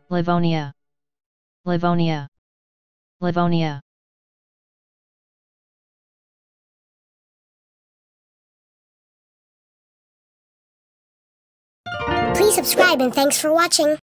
Livonia, Livonia, Livonia. Please subscribe and thanks for watching.